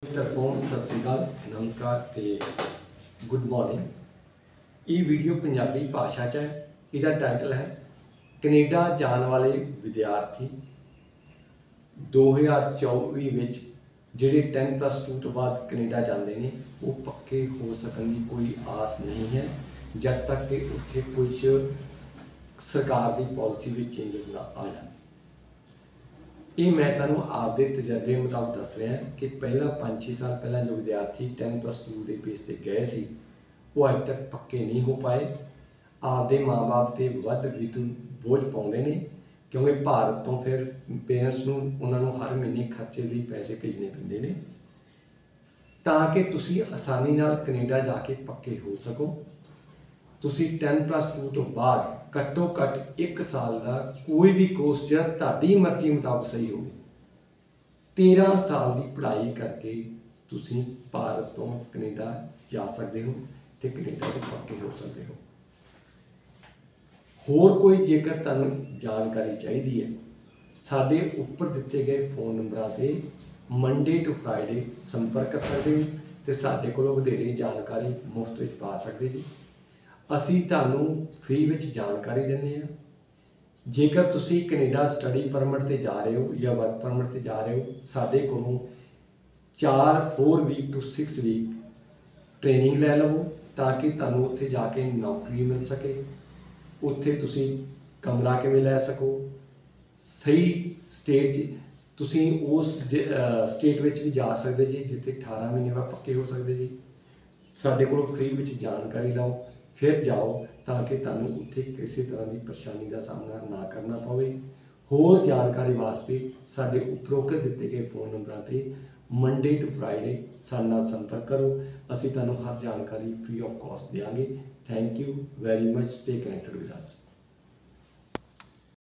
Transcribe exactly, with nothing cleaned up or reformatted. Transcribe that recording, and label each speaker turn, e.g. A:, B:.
A: तरफों सत श्री अकाल नमस्कार ते गुड मॉर्निंग। ये वीडियो पंजाबी भाषा च है। इसका टाइटल है कनेडा जाने वाले विद्यार्थी दो हज़ार चौबी विच जिहड़े टेन प्लस टू तो बाद कनेडा जाते हैं वो पक्के हो सकने की कोई आस नहीं है जब तक कि उत्थे कुछ सरकार की पॉलिसी में चेंजेस ना आ जाए। ये मैं तुहानूं आपदे तजर्बे मुताबिक दस रहा कि पहला पाँच छे साल पहला जो विद्यार्थी टेन प्लस टू के बेस पर गए सी वो अज तक पक्के नहीं हो पाए। आपदे माँ बाप से वध विधु बोझ पाते हैं क्योंकि भारत तो फिर पेरेंट्स नूं उन्होंने हर महीने खर्चे लिए पैसे भेजने पैंदे ने ताकि तुसी आसानी नाल कनेडा जाके पक्के हो सको। तुसी टेन प्लस टू तो बाद घट्टो घट्ट एक साल का कोई भी कोर्स जो तुहाडी मर्जी मुताबिक सही हो तेरह साल की पढ़ाई करके तुसी भारत तो कनेडा जा सकते हो तो कनेडा तो पक्के हो सकते हो। होर कोई जेकर तुहानूं जानकारी चाहिए है साडे उपर दिते गए फोन नंबरों पर मंडे टू फ्राइडे संपर्क कर सकते हो तो साडे कोलों वधेरे जानकारी मुफ्त विच पा सकते जी। असी तुहानूं फ्री विच जानकारी दिंदे हां। जेकर तुसी कनेडा स्टडी परमिट ते जा रहे हो या वर्क परमिट ते जा रहे हो साडे कोलों चार four week two six week training लै लवो ताकि तुहानूं उत्थे जाके नौकरी मिल सके। उत्थे तुसी कमरा किवें लै सको सही स्टेट तुसी उस स्टेट विच भी जा सकते जी जिथे अठारह महीने बाद पक्के हो सकते जी। साडे कोलों फ्री विच जानकारी लाओ फिर जाओ ताकि तुहानूं उत्थे किसी तरह की परेशानी का सामना ना करना पवे। होर जानकारी वास्ते साडे उपरोक्त दिते गए फोन नंबरों पर मंडे टू फ्राइडे साडे नाल संपर्क करो। असीं तुहानूं हर जानकारी फ्री ऑफ कॉस्ट देंगे। Thank you very much. Stay connected with us.